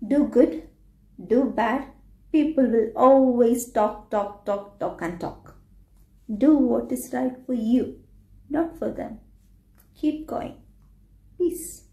Do good, do bad, people will always talk, talk, talk, talk and talk. Do what is right for you, not for them. Keep going. Peace.